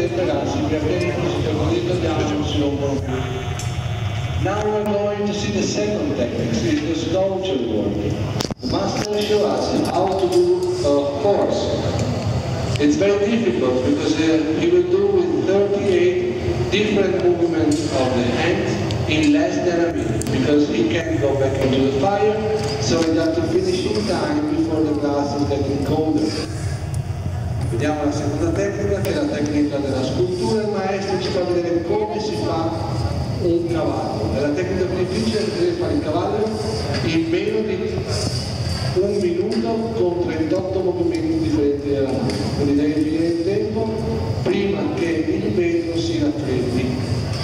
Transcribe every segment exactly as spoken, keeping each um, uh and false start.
temperarsi perché così italiano non si rompono più. Now we're going to see the second technique, it's the sculpture work. The master shows us how to do a horse. It's very difficult because uh, he will do with thirty-eight different movements of the hands in less than a minute because he can't go back into the fire, so he has to finish in time before the glass is getting colder. Vediamo la seconda tecnica, che è la tecnica della scultura. Il maestro ci fa vedere come si fa un cavallo. È la tecnica più difficile perché fare il cavallo in meno di un minuto con trentotto movimenti differenti della mano. Quindi devi finire il tempo prima che il vetro si raffreddi.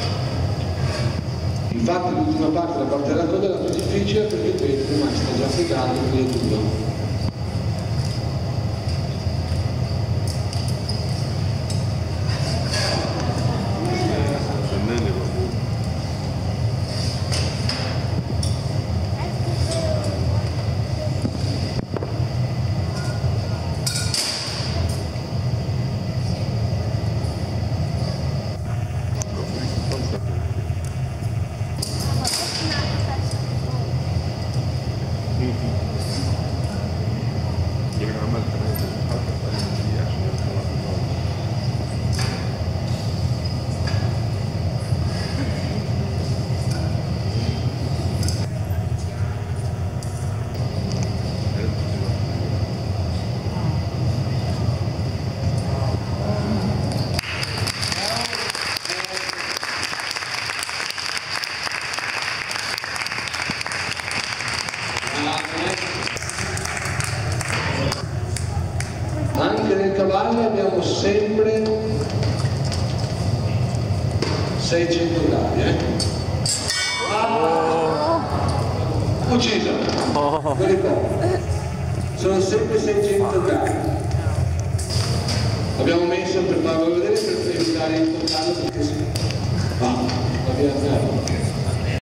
Infatti l'ultima parte, la parte della coda, è la più difficile perché il vetro ormai sta già fregando, quindi è duro. Anche nel cavallo abbiamo sempre seicento gradi, eh? Ah! Ucciso! Sono sempre seicento gradi. L'abbiamo messo per farlo vedere per evitare il toccarlo perché si va, va via zero.